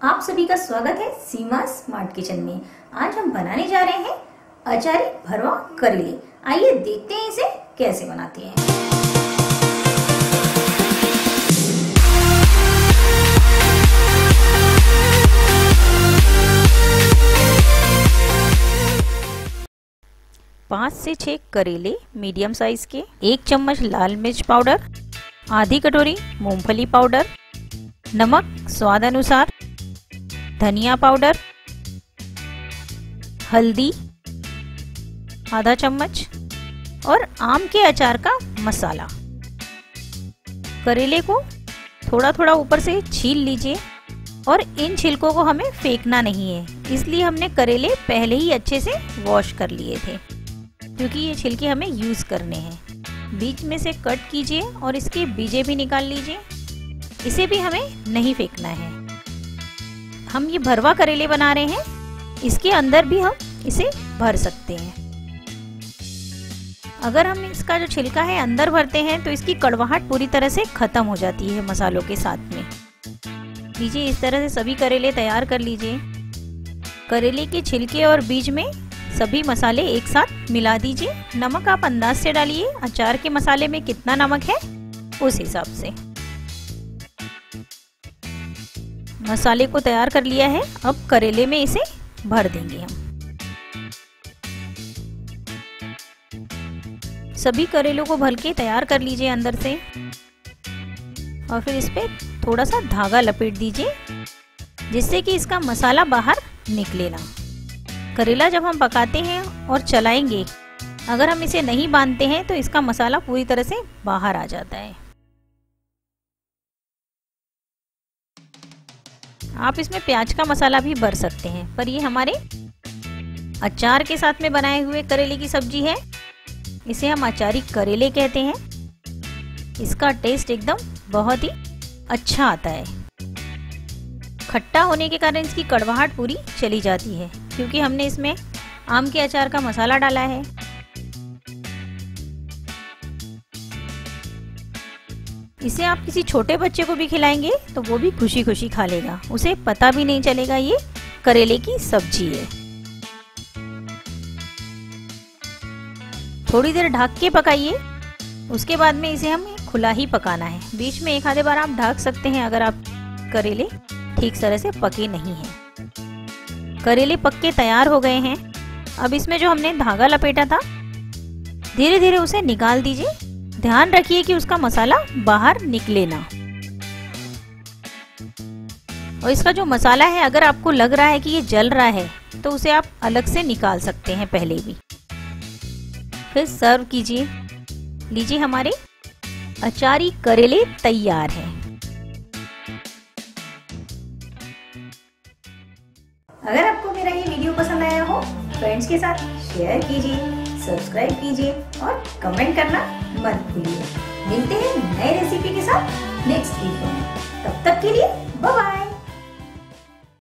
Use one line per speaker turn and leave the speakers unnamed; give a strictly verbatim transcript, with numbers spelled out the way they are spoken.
आप सभी का स्वागत है सीमा स्मार्ट किचन में। आज हम बनाने जा रहे हैं अचारी भरवा करेले। आइए देखते हैं इसे कैसे बनाते हैं।
पाँच से छह करेले मीडियम साइज के, एक चम्मच लाल मिर्च पाउडर, आधी कटोरी मूंगफली पाउडर, नमक स्वाद अनुसार, धनिया पाउडर, हल्दी आधा चम्मच और आम के अचार का मसाला। करेले को थोड़ा थोड़ा ऊपर से छील लीजिए और इन छिलकों को हमें फेंकना नहीं है, इसलिए हमने करेले पहले ही अच्छे से वॉश कर लिए थे क्योंकि ये छिलके हमें यूज करने हैं। बीच में से कट कीजिए और इसके बीजे भी निकाल लीजिए, इसे भी हमें नहीं फेंकना है। हम ये भरवा करेले बना रहे हैं, इसके अंदर भी हम इसे भर सकते हैं। अगर हम इसका जो छिलका है अंदर भरते हैं तो इसकी कड़वाहट पूरी तरह से खत्म हो जाती है मसालों के साथ में। लीजिए, इस तरह से सभी करेले तैयार कर लीजिए। करेले के छिलके और बीज में सभी मसाले एक साथ मिला दीजिए। नमक आप अंदाज से डालिए, अचार के मसाले में कितना नमक है उस हिसाब से। मसाले को तैयार कर लिया है, अब करेले में इसे भर देंगे हम। सभी करेलों को भर के तैयार कर लीजिए अंदर से और फिर इस पे थोड़ा सा धागा लपेट दीजिए जिससे कि इसका मसाला बाहर निकले ना। करेला जब हम पकाते हैं और चलाएंगे, अगर हम इसे नहीं बांधते हैं तो इसका मसाला पूरी तरह से बाहर आ जाता है। आप इसमें प्याज का मसाला भी भर सकते हैं, पर ये हमारे अचार के साथ में बनाए हुए करेले की सब्जी है। इसे हम अचारी करेले कहते हैं। इसका टेस्ट एकदम बहुत ही अच्छा आता है। खट्टा होने के कारण इसकी कड़वाहट पूरी चली जाती है क्योंकि हमने इसमें आम के अचार का मसाला डाला है। इसे आप किसी छोटे बच्चे को भी खिलाएंगे तो वो भी खुशी खुशी खा लेगा, उसे पता भी नहीं चलेगा ये करेले की सब्जी है। थोड़ी देर ढक के पकाइए, उसके बाद में इसे हमें खुला ही पकाना है। बीच में एक आधे बार आप ढक सकते हैं अगर आप करेले ठीक तरह से पके नहीं हैं। करेले पक के तैयार हो गए हैं। अब इसमें जो हमने धागा लपेटा था धीरे धीरे उसे निकाल दीजिए। ध्यान रखिए कि उसका मसाला बाहर निकले ना। और इसका जो मसाला है, अगर आपको लग रहा है कि ये जल रहा है तो उसे आप अलग से निकाल सकते हैं पहले भी। फिर सर्व कीजिए। लीजिए, हमारे अचारी करेले तैयार हैं।
अगर आपको मेरा ये वीडियो पसंद आया हो, फ्रेंड्स के साथ शेयर कीजिए, सब्सक्राइब कीजिए और कमेंट करना मत भूलिए। मिलते हैं नए रेसिपी के साथ नेक्स्ट वीडियो में। तब तक के लिए बाय बाय।